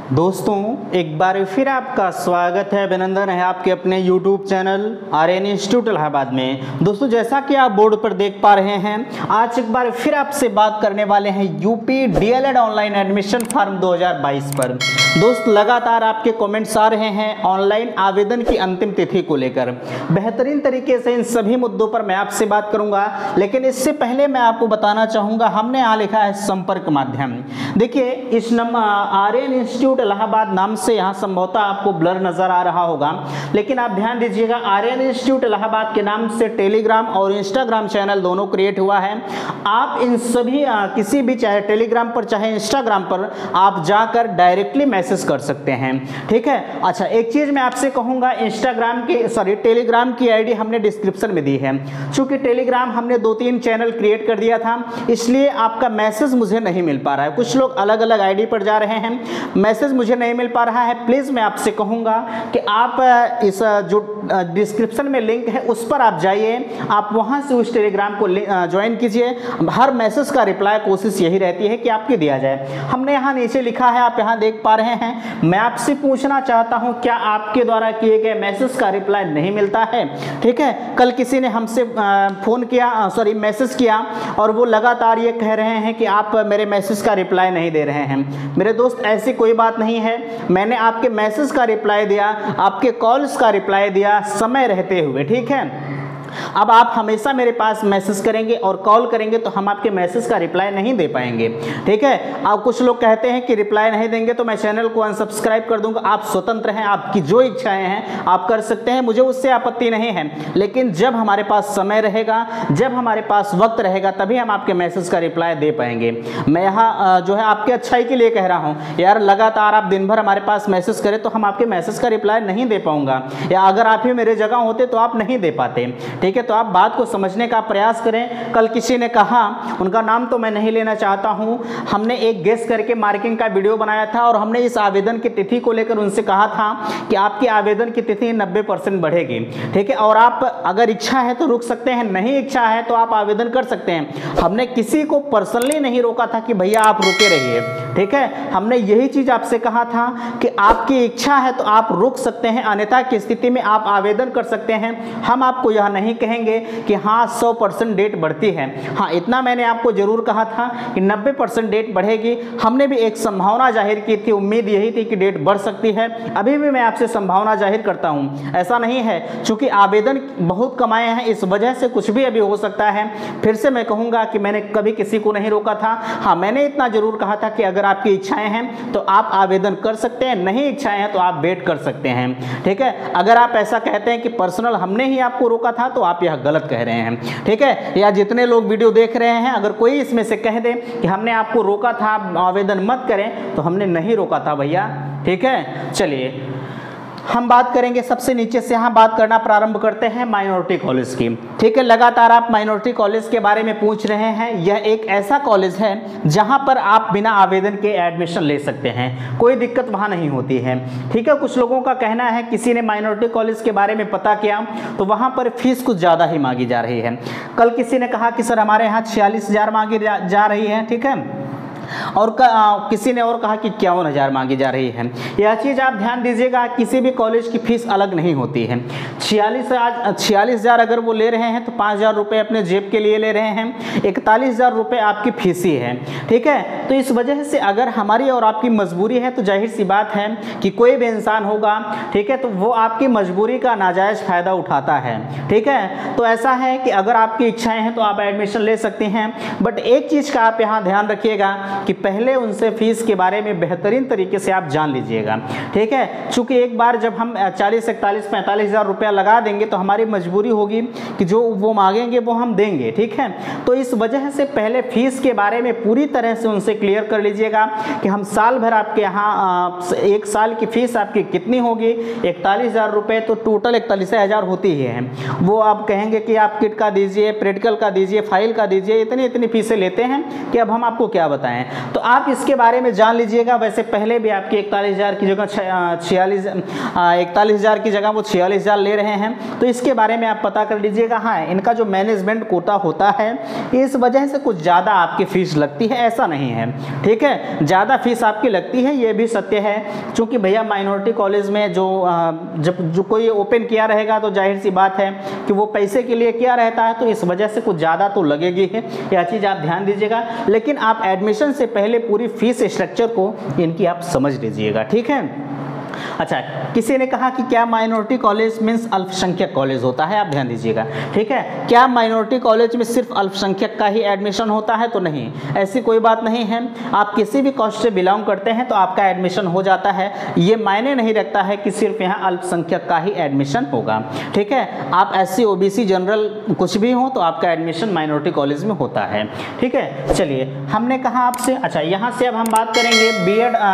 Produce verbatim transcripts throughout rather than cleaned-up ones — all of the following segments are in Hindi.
दोस्तों एक बार फिर आपका स्वागत है, अभिनंदन है आपके अपने YouTube channel Aryan institute Allahabad में। दोस्तों जैसा कि आप बोर्ड पर देख पा रहे हैं, आज एक बार फिर आपसे बात करने वाले हैं UP DElEd online admission form दो हज़ार बाईस पर। दोस्त लगातार आपके कमेंट्स आ रहे हैं ऑनलाइन आवेदन की अंतिम तिथि को लेकर। बेहतरीन तरीके से इन सभी मुद्दों पर मैं आपसे बात करूंगा, लेकिन इससे पहले मैं आपको बताना चाहूँगा, हमने यहाँ लिखा है संपर्क माध्यम। देखिए इस नंबर आर्यन इंस्टीट्यूट इलाहाबाद नाम से यहाँ संभवतः आपको ब्लर नजर आ रहा होगा, लेकिन आप ध्यान दीजिएगा आर्यन इंस्टीट्यूट इलाहाबाद के नाम से टेलीग्राम और इंस्टाग्राम चैनल दोनों क्रिएट हुआ है। आप इन सभी आ, किसी भी चाहे टेलीग्राम पर चाहे इंस्टाग्राम पर आप जाकर डायरेक्टली मैसेज कर सकते हैं, ठीक है। अच्छा एक चीज मैं आपसे कहूंगा, इंस्टाग्राम की सॉरी टेलीग्राम की आईडी हमने डिस्क्रिप्शन में दी है। चूंकि टेलीग्राम हमने दो तीन चैनल क्रिएट कर दिया था, इसलिए आपका मैसेज मुझे नहीं मिल पा रहा है। कुछ लोग अलग अलग आईडी पर जा रहे हैं, मैसेज मुझे नहीं मिल पा रहा है। प्लीज मैं आपसे कहूंगा कि आप इस जो डिस्क्रिप्शन में लिंक है उस पर आप जाइए, आप वहां से उस टेलीग्राम को ज्वाइन कीजिए। हर मैसेज का रिप्लाई कोशिश यही रहती है कि आपके दिया जाए। हमने यहाँ नीचे लिखा है, आप यहाँ देख पा रहे हैं। मैं आपसे पूछना चाहता हूँ, क्या आपके द्वारा किए गए मैसेज का रिप्लाई नहीं मिलता है? ठीक है, कल किसी ने हमसे फोन किया सॉरी मैसेज किया और वो लगातार ये कह रहे हैं कि आप मेरे मैसेज का रिप्लाई नहीं दे रहे हैं। मेरे दोस्त ऐसी कोई बात नहीं है, मैंने आपके मैसेज का रिप्लाई दिया, आपके कॉल्स का रिप्लाई दिया समय रहते हुए, ठीक है। अब आप हमेशा मेरे पास मैसेज करेंगे और कॉल करेंगे तो हम आपके मैसेज का रिप्लाई नहीं दे पाएंगे, ठीक है। अब कुछ लोग कहते हैं कि रिप्लाई नहीं देंगे तो मैं चैनल को अनसब्सक्राइब कर दूंगा। आप स्वतंत्र हैं, आपकी जो इच्छाएं हैं आप कर सकते हैं, मुझे उससे आपत्ति नहीं है। लेकिन जब हमारे पास समय रहेगा, जब हमारे पास वक्त रहेगा, तभी हम आपके मैसेज का रिप्लाई दे पाएंगे। मैं यहाँ जो है आपके अच्छाई के लिए कह रहा हूँ यार, लगातार आप दिन भर हमारे पास मैसेज करें तो हम आपके मैसेज का रिप्लाई नहीं दे पाऊंगा, या अगर आप ही मेरे जगह होते तो आप नहीं दे पाते, ठीक है। तो आप बात को समझने का प्रयास करें। कल किसी ने कहा, उनका नाम तो मैं नहीं लेना चाहता हूं, हमने एक गेस करके मार्किंग का वीडियो बनाया था और हमने इस आवेदन की तिथि को लेकर उनसे कहा था कि आपकी आवेदन की तिथि नब्बे परसेंट बढ़ेगी, ठीक है। और आप अगर इच्छा है तो रुक सकते हैं, नहीं इच्छा है तो आप आवेदन कर सकते हैं। हमने किसी को पर्सनली नहीं रोका था कि भैया आप रुके रहिए, ठीक है। हमने यही चीज आपसे कहा था कि आपकी इच्छा है तो आप रुक सकते हैं, अन्यथा की स्थिति में आप आवेदन कर सकते हैं। हम आपको यह नहीं कहेंगे कि हाँ सौ परसेंट डेट बढ़ती है। हाँ इतना मैंने आपको जरूर कहा था कि नब्बे परसेंट डेट बढ़ेगी। हमने भी एक संभावना जाहिर की थी, उम्मीद यही थी कि डेट बढ़ सकती है। अभी भी मैं आपसे संभावना जाहिर करता हूँ, ऐसा नहीं है चूंकि आवेदन बहुत कमाए हैं इस वजह से कुछ भी अभी हो सकता है। फिर से मैं कहूँगा कि मैंने कभी किसी को नहीं रोका था। हाँ मैंने इतना जरूर कहा था कि अगर आपकी इच्छाएं हैं तो आप आवेदन कर सकते हैं, नहीं इच्छाएं हैं तो आप वेट कर सकते हैं, ठीक है। अगर आप ऐसा कहते हैं कि पर्सनल हमने ही आपको रोका था तो आप यह गलत कह रहे हैं, ठीक है। या जितने लोग वीडियो देख रहे हैं, अगर कोई इसमें से कह दे कि हमने आपको रोका था आवेदन मत करें, तो हमने नहीं रोका था भैया, ठीक है। चलिए हम बात करेंगे सबसे नीचे से, यहाँ बात करना प्रारंभ करते हैं माइनॉरिटी कॉलेज की, ठीक है। लगातार आप माइनॉरिटी कॉलेज के बारे में पूछ रहे हैं। यह एक ऐसा कॉलेज है जहाँ पर आप बिना आवेदन के एडमिशन ले सकते हैं, कोई दिक्कत वहाँ नहीं होती है, ठीक है। कुछ लोगों का कहना है, किसी ने माइनॉरिटी कॉलेज के बारे में पता किया तो वहाँ पर फीस कुछ ज़्यादा ही मांगी जा रही है। कल किसी ने कहा कि सर हमारे यहाँ छियालीस हज़ार मांगी जा, जा रही है, ठीक है। और आ, किसी ने और कहा कि इक्यावन हज़ार मांगी जा रही है। यह चीज़ आप ध्यान दीजिएगा, किसी भी कॉलेज की फीस अलग नहीं होती है। छियालीस आज छियालीस हज़ार अगर वो ले रहे हैं तो पाँच हज़ार रुपये अपने जेब के लिए ले रहे हैं, इकतालीस हज़ार रुपये आपकी फीस ही है, ठीक है। तो इस वजह से अगर हमारी और आपकी मजबूरी है तो जाहिर सी बात है कि कोई भी इंसान होगा, ठीक है, तो वो आपकी मजबूरी का नाजायज़ फ़ायदा उठाता है, ठीक है। तो ऐसा है कि अगर आपकी इच्छाएँ हैं तो आप एडमिशन ले सकते हैं, बट एक चीज़ का आप यहाँ ध्यान रखिएगा कि पहले उनसे फीस के बारे में बेहतरीन तरीके से आप जान लीजिएगा, ठीक है। चूंकि एक बार जब हम चालीस इकतालीस पैंतालीस हज़ार रुपया लगा देंगे तो हमारी मजबूरी होगी कि जो वो मांगेंगे वो हम देंगे, ठीक है। तो इस वजह से पहले फीस के बारे में पूरी तरह से उनसे क्लियर कर लीजिएगा कि हम साल भर आपके यहाँ एक साल की फीस आपकी कितनी होगी, इकतालीस हज़ार रुपये, तो टोटल इकतालीस हज़ार होती ही है। वो आप कहेंगे कि आप किट का दीजिए, प्रैक्टिकल का दीजिए, फाइल का दीजिए, इतनी इतनी फीसें लेते हैं कि अब हम आपको क्या बताएं। तो आप इसके बारे में जान लीजिएगा। वैसे पहले भी आपके इकतालीस हज़ार की जगह छियालीस इकतालीस हज़ार की जगह वो छियालीस हज़ार ले रहे हैं, तो इसके बारे में आप पता कर लीजिएगा। हाँ, इनका जो मैनेजमेंट कोटा होता है इस वजह से कुछ ज़्यादा आपकी फीस लगती है, ऐसा नहीं है, ठीक है, ज़्यादा फीस आपकी लगती है, ये भी सत्य है। क्योंकि भैया माइनॉरिटी कॉलेज में जो जब जो कोई ओपन किया रहेगा तो जाहिर सी बात है कि वो पैसे के लिए किया रहता है, तो इस वजह से कुछ ज़्यादा तो लगेगी है, यह चीज़ आप ध्यान दीजिएगा। लेकिन आप एडमिशन से पहले पूरी फीस स्ट्रक्चर को इनकी आप समझ लीजिएगा, ठीक है। अच्छा, किसी ने कहा कि क्या माइनॉरिटी कॉलेज मीन्स अल्पसंख्यक कॉलेज होता है? आप ध्यान दीजिएगा, ठीक है। क्या माइनॉरिटी कॉलेज में सिर्फ अल्पसंख्यक का ही एडमिशन होता है? तो नहीं, ऐसी कोई बात नहीं है। आप किसी भी कास्ट से बिलोंग करते हैं तो आपका एडमिशन हो जाता है। ये मायने नहीं रखता है कि सिर्फ यहाँ अल्पसंख्यक का ही एडमिशन होगा, ठीक है। आप S C, O B C, general कुछ भी हो तो आपका एडमिशन माइनॉरिटी कॉलेज में होता है, ठीक है। चलिए, हमने कहा आपसे, अच्छा यहाँ से अब हम बात करेंगे B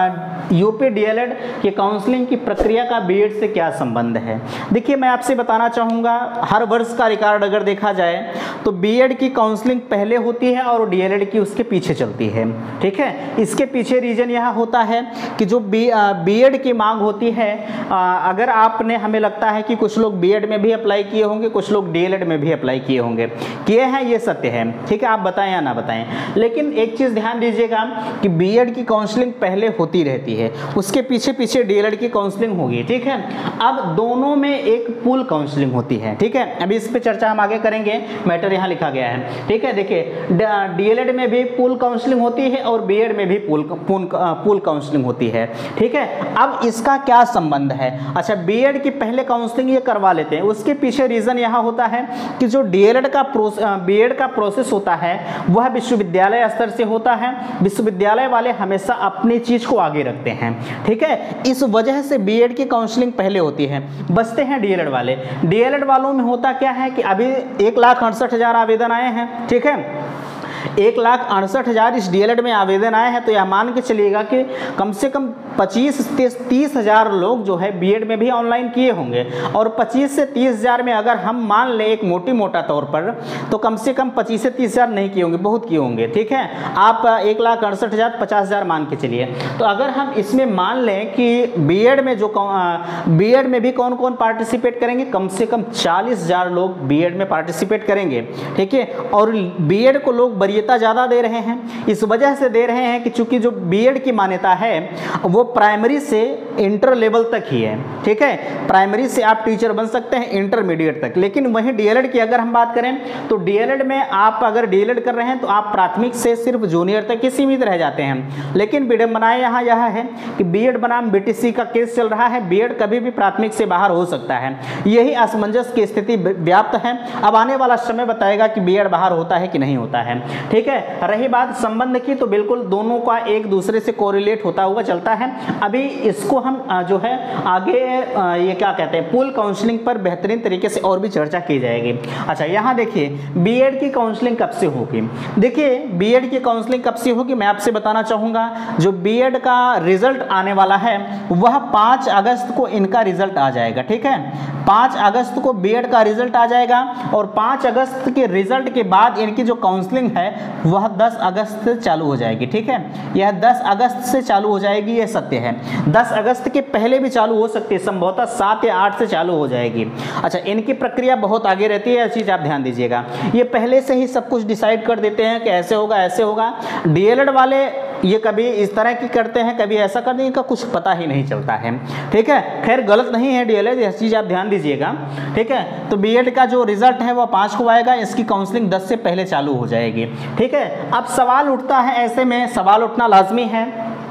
Ed UP D El Ed के काउंसलिंग की प्रक्रिया का बीएड से क्या संबंध है। देखिए, मैं आपसे बताना चाहूँगा, हर वर्ष का रिकॉर्ड अगर देखा जाए तो बीएड की काउंसलिंग पहले होती है और डीएलएड की उसके पीछे चलती है, ठीक है। इसके पीछे रीजन यह होता है कि जो बी बीएड की मांग होती है, अगर आपने, हमें लगता है कि कुछ लोग बीएड में भी अप्लाई किए होंगे, कुछ लोग डीएलएड में भी अप्लाई किए होंगे, किए हैं, ये सत्य है, ठीक है। आप बताएं या ना बताएं, लेकिन एक चीज़ ध्यान दीजिएगा कि बीएड की काउंसलिंग पहले होती रहती है, उसके पीछे पीछे डीएलएड की काउंसलिंग होगी, ठीक है। अब दोनों में एक पूल काउंसलिंग होती है, ठीक है। अभी इस पे चर्चा हम आगे करेंगे, मैटर यहाँ लिखा गया है, ठीक है। देखिए, डीएलएड में भी पूल काउंसलिंग होती है और बीएड में भी पूल पूल काउंसलिंग होती है, ठीक है। अब इसका क्या संबंध है? अच्छा, बीएड की पहले काउंसलिंग ये करवा लेते हैं, उसके पीछे रीजन यहाँ होता है कि जो डीएलएड का बीएड का प्रोसेस होता है वह विश्वविद्यालय स्तर से होता है। विश्वविद्यालय वाले हमेशा अपनी चीज को आगे रखते हैं, ठीक है। इस वजह से बीएड की काउंसलिंग पहले होती है, बचते हैं डीएलएड वाले। डीएलएड वालों में होता क्या है कि अभी एक लाख अड़सठ हजार आवेदन आए हैं, ठीक है। एक लाख अड़सठ हजार इस डीएलएड में आवेदन आए हैं, तो यह मान के चलिएगा कि कम से कम पच्चीस से तीस हजार लोग जो है बीएड में भी ऑनलाइन किए होंगे। और पच्चीस से तीस हजार में अगर हम मान लें एक मोटी मोटा तौर पर, तो कम से कम पच्चीस से तीस हजार नहीं किए होंगे, बहुत किए होंगे, ठीक है। आप एक लाख अड़सठ हजार पचास हजार मान के चलिए। तो अगर हम इसमें मान लें कि बीएड में जो बीएड में भी कौन कौन पार्टिसिपेट करेंगे, कम से कम चालीस हजार लोग बीएड में पार्टिसिपेट करेंगे, ठीक है। और बीएड को लोग वरीयता ज़्यादा दे रहे हैं, इस वजह से दे रहे हैं कि चूंकि जो बीएड की मान्यता है वो प्राइमरी से इंटर लेवल तक ही है, ठीक है। प्राइमरी से आप टीचर बन सकते हैं इंटरमीडिएट तक। लेकिन वहीं डीएलएड की अगर हम बात करें तो डीएलएड में आप अगर डीएलएड कर रहे हैं तो आप प्राथमिक से सिर्फ जूनियर तक ही सीमित रह जाते हैं। लेकिन विडंबनाएं यहाँ यह है कि बीएड बनाम बीटीसी का केस चल रहा है, बीएड कभी भी प्राथमिक से बाहर हो सकता है। यही असमंजस की स्थिति व्याप्त है। अब आने वाला समय बताएगा कि बीएड बाहर होता है कि नहीं होता है, ठीक है। रही बात संबंध की, तो बिल्कुल दोनों का एक दूसरे से कोरिलेट होता हुआ चलता है। अभी इसको हम जो है आगे ये क्या कहते हैं, पूल काउंसलिंग पर बेहतरीन तरीके से और भी चर्चा की जाएगी। अच्छा, यहाँ देखिए बीएड की काउंसलिंग कब से होगी। देखिए, बीएड की काउंसलिंग कब से होगी मैं आपसे बताना चाहूँगा। जो बीएड का रिजल्ट आने वाला है वह पाँच अगस्त को इनका रिजल्ट आ जाएगा, ठीक है। पाँच अगस्त को बीएड का रिजल्ट आ जाएगा और पाँच अगस्त के रिजल्ट के बाद इनकी जो काउंसलिंग है वह दस अगस्त से चालू हो जाएगी, ठीक है। यह दस अगस्त से चालू हो जाएगी, यह सत्य है। दस अगस्त के पहले भी चालू हो सकती है, संभवतः सात या आठ से चालू हो जाएगी। अच्छा, इनकी प्रक्रिया बहुत आगे रहती है, यह चीज़ आप ध्यान दीजिएगा। ये पहले से ही सब कुछ डिसाइड कर देते हैं कि ऐसे होगा ऐसे होगा। डीएलएड वाले ये कभी इस तरह की करते हैं, कभी ऐसा करते हैं, इनका कुछ पता ही नहीं चलता है, ठीक है। खैर, गलत नहीं है डीएलएड, यह चीज़ आप ध्यान दीजिएगा, ठीक है। तो बीएड का जो रिजल्ट है वह पाँच को आएगा, इसकी काउंसलिंग दस से पहले चालू हो जाएगी, ठीक है। अब सवाल उठता है, ऐसे में सवाल उठना लाजमी है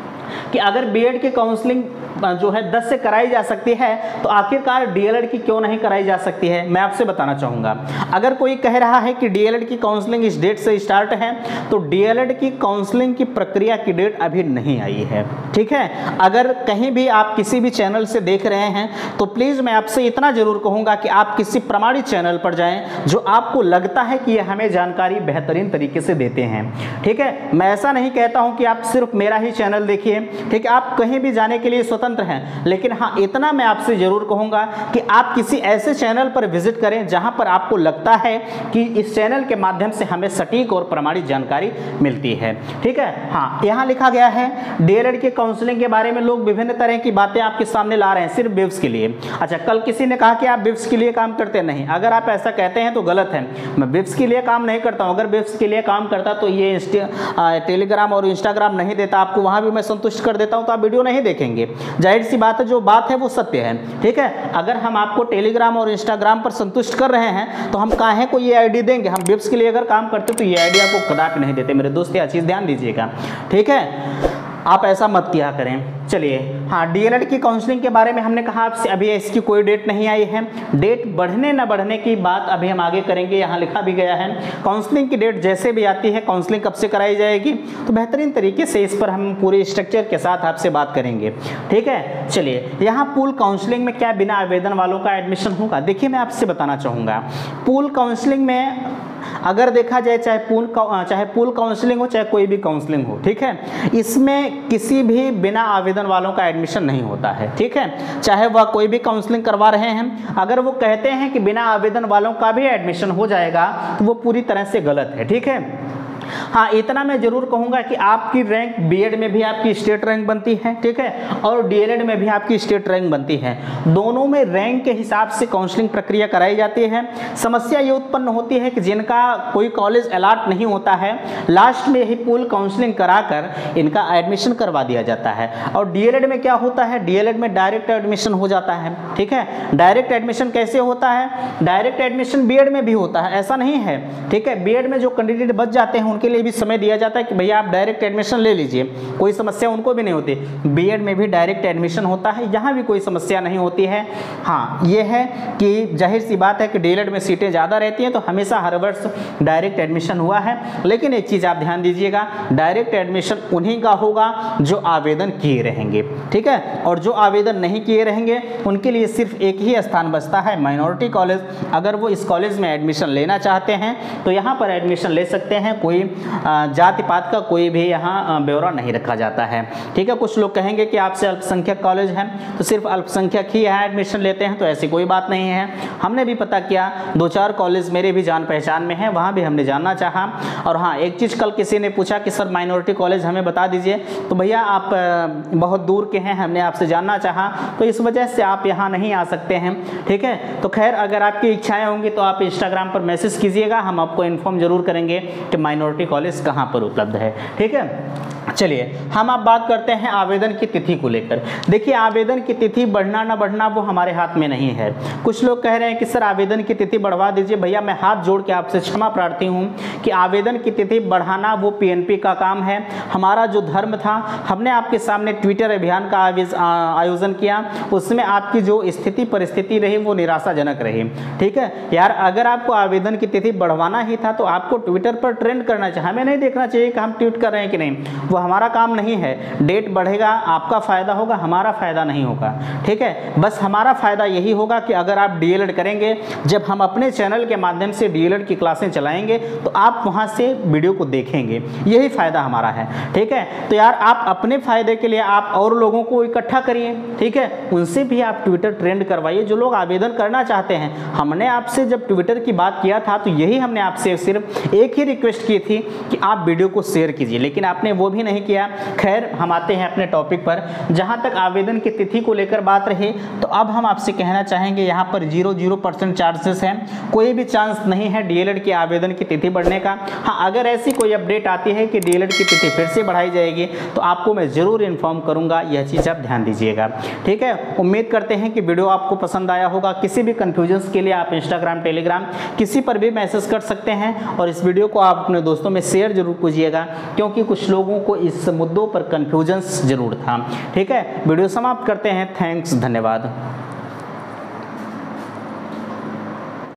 कि अगर बीएड की काउंसलिंग जो है दस से कराई जा सकती है तो आखिरकार डीएलएड की क्यों नहीं कराई जा सकती है, मैं आपसे बताना चाहूँगा। अगर कोई कह रहा है कि डीएलएड की काउंसलिंग इस डेट से स्टार्ट है, तो डीएलएड की काउंसलिंग की प्रक्रिया की डेट अभी नहीं आई है, ठीक है। अगर कहीं भी आप किसी भी चैनल से देख रहे हैं तो प्लीज़ मैं आपसे इतना ज़रूर कहूँगा कि आप किसी प्रमाणित चैनल पर जाएँ जो आपको लगता है कि यह हमें जानकारी बेहतरीन तरीके से देते हैं, ठीक है। मैं ऐसा नहीं कहता हूँ कि आप सिर्फ मेरा ही चैनल देखिए, ठीक है, आप कहीं भी जाने के लिए स्वतंत्र हैं, लेकिन हाँ इतना मैं आपसे जरूर कहूँगा कि आप किसी ऐसे चैनल पर विजिट करें जहाँ पर आपको लगता है कि इस चैनल के माध्यम से हमें सटीक और प्रमाणित जानकारी मिलती है। ठीक है, हाँ यहाँ लिखा गया है डीएलएड के काउंसलिंग के बारे में लोग विभिन्न तरह की बातें आपके सामने ला रहे हैं सिर्फ बिव्स के लिए। अच्छा, कल किसी ने कहा कि आप बिव्स के लिए काम करते नहीं, अगर आप ऐसा कहते हैं तो गलत है। मैं बिव्स के लिए काम नहीं करता हूं, अगर बिव्स के लिए काम करता तो ये टेलीग्राम और इंस्टाग्राम नहीं देता आपको, वहां भी मैं संतुष्ट कर देता हूं तो आप वीडियो नहीं देखेंगे। जाहिर सी बात है, जो बात है वो सत्य है। ठीक है, अगर हम आपको टेलीग्राम और इंस्टाग्राम पर संतुष्ट कर रहे हैं तो हम काहे को ये आईडी देंगे। हम बिव्स के लिए अगर काम करते तो ये आईडी आपको कदापि नहीं देते मेरे दोस्त, यह चीज़ ध्यान दीजिएगा। ठीक है, आप ऐसा मत किया करें। चलिए, हाँ डीएलएड की काउंसलिंग के बारे में हमने कहा आपसे, अभी इसकी कोई डेट नहीं आई है। डेट बढ़ने न बढ़ने की बात अभी हम आगे करेंगे, यहाँ लिखा भी गया है। काउंसलिंग की डेट जैसे भी आती है, काउंसलिंग कब से कराई जाएगी तो बेहतरीन तरीके से इस पर हम पूरे स्ट्रक्चर के साथ आपसे बात करेंगे। ठीक है, चलिए यहाँ पूल काउंसलिंग में क्या बिना आवेदन वालों का एडमिशन होगा? देखिए मैं आपसे बताना चाहूँगा, पूल काउंसलिंग में अगर देखा जाए, चाहे पूल चाहे पूल काउंसलिंग हो चाहे कोई भी काउंसलिंग हो, ठीक है, इसमें किसी भी बिना आवेदन वालों का एडमिशन नहीं होता है। ठीक है, चाहे वह कोई भी काउंसलिंग करवा रहे हैं, अगर वो कहते हैं कि बिना आवेदन वालों का भी एडमिशन हो जाएगा तो वो पूरी तरह से गलत है। ठीक है, हाँ इतना मैं जरूर कहूँगा कि आपकी रैंक बीएड में भी आपकी स्टेट रैंक बनती है। ठीक है, और डीएलएड में भी आपकी स्टेट रैंक बनती है। दोनों में रैंक के हिसाब से काउंसलिंग प्रक्रिया कराई जाती है। समस्या ये उत्पन्न होती है कि जिनका कोई कॉलेज अलॉट नहीं होता है, लास्ट में यही पूल काउंसलिंग कराकर इनका एडमिशन करवा दिया जाता है। और डीएलएड में क्या होता है, डीएलएड में डायरेक्ट एडमिशन हो जाता है। ठीक है, डायरेक्ट एडमिशन कैसे होता है? डायरेक्ट एडमिशन बीएड में भी होता है, ऐसा नहीं है। ठीक है, बीएड में जो कैंडिडेट बच जाते हैं उनके लिए भी समय दिया जाता है कि भैया आप डायरेक्ट एडमिशन ले लीजिए, कोई समस्या उनको भी नहीं होती। बीएड में भी डायरेक्ट एडमिशन होता है, यहाँ भी कोई समस्या नहीं होती है। हाँ ये है कि जाहिर सी बात है कि डीएलएड में सीटें ज़्यादा रहती हैं तो हमेशा हर वर्ष डायरेक्ट एडमिशन हुआ है। लेकिन एक चीज़ आप ध्यान दीजिएगा, डायरेक्ट एडमिशन उन्हीं का होगा जो आवेदन किए रहेंगे। ठीक है, और जो आवेदन नहीं किए रहेंगे उनके लिए सिर्फ एक ही स्थान बचता है, माइनॉरिटी कॉलेज। अगर वो इस कॉलेज में एडमिशन लेना चाहते हैं तो यहाँ पर एडमिशन ले सकते हैं, कोई जाति पात का कोई भी यहाँ ब्यौरा नहीं रखा जाता है। ठीक है, कुछ लोग कहेंगे कि आपसे अल्पसंख्यक कॉलेज है तो सिर्फ अल्पसंख्यक ही यहाँ एडमिशन लेते हैं, तो ऐसी कोई बात नहीं है। हमने भी पता किया, दो चार कॉलेज मेरे भी जान पहचान में है, वहाँ भी हमने जानना चाहा। और हाँ एक चीज़, कल किसी ने पूछा कि सर माइनॉरिटी कॉलेज हमें बता दीजिए, तो भैया आप बहुत दूर के हैं, हमने आपसे जानना चाहा तो इस वजह से आप यहाँ नहीं आ सकते हैं। ठीक है, तो खैर अगर आपकी इच्छाएँ होंगी तो आप इंस्टाग्राम पर मैसेज कीजिएगा, हम आपको इन्फॉर्म जरूर करेंगे कि माइनॉरिटी कॉलेज कहाँ पर उपलब्ध है। ठीक है, चलिए हम अब बात करते हैं आवेदन की तिथि को लेकर। देखिए आवेदन की तिथि बढ़ना ना बढ़ना वो हमारे हाथ में नहीं है। कुछ लोग कह रहे हैं कि सर आवेदन की तिथि बढ़वा दीजिए। भैया मैं हाथ जोड़ के आपसे क्षमा प्रार्थी हूँ कि आवेदन की तिथि बढ़ाना वो पीएनपी का काम है। हमारा जो धर्म था, हमने आपके सामने ट्विटर अभियान का आयोजन किया, उसमें आपकी जो स्थिति परिस्थिति रही वो निराशाजनक रही। ठीक है यार, अगर आपको आवेदन की तिथि बढ़वाना ही था तो आपको ट्विटर पर ट्रेंड करना चाहिए, हमें नहीं देखना चाहिए कि हम ट्वीट कर रहे हैं कि नहीं, वो हमारा काम नहीं है। डेट बढ़ेगा, आपका फायदा होगा, हमारा फायदा नहीं होगा। ठीक है, बस हमारा फायदा यही होगा कि अगर आप डीएलएड करेंगे, जब हम अपने चैनल के माध्यम से डीएलएड की क्लासें चलाएंगे तो आप वहां से वीडियो को देखेंगे, यही फायदा हमारा है। ठीक है, तो यार आप अपने फायदे के लिए आप और लोगों को इकट्ठा करिए। ठीक है, उनसे भी आप ट्विटर ट्रेंड करवाइए जो लोग आवेदन करना चाहते हैं। हमने आपसे जब ट्विटर की बात किया था तो यही हमने आपसे सिर्फ एक ही रिक्वेस्ट की थी कि आप वीडियो को शेयर कीजिए, लेकिन आपने वो भी नहीं किया। खैर हम आते हैं अपने टॉपिक पर। जहां तक आवेदन की तिथि को लेकर बात रही तो अब हम आपसे कहना चाहेंगे यहाँ पर जीरो जीरो परसेंट चांसेस हैं, कोई भी चांस नहीं है डीएलएड के आवेदन की तिथि बढ़ने का। हाँ अगर ऐसी कोई अपडेट आती है कि डीएलएड की तिथि फिर से बढ़ाई जाएगी तो आपको मैं ज़रूर इन्फॉर्म करूँगा, यह चीज़ आप ध्यान दीजिएगा। ठीक है, उम्मीद करते हैं कि वीडियो आपको पसंद आया होगा। किसी भी कन्फ्यूजन्स के लिए आप इंस्टाग्राम टेलीग्राम किसी पर भी मैसेज कर सकते हैं और इस वीडियो को आप अपने दोस्तों में शेयर जरूर कीजिएगा, क्योंकि कुछ लोगों को इस मुद्दों पर कन्फ्यूजन्स जरूर था। ठीक है, वीडियो समाप्त करते हैं। थैंक्स, धन्यवाद।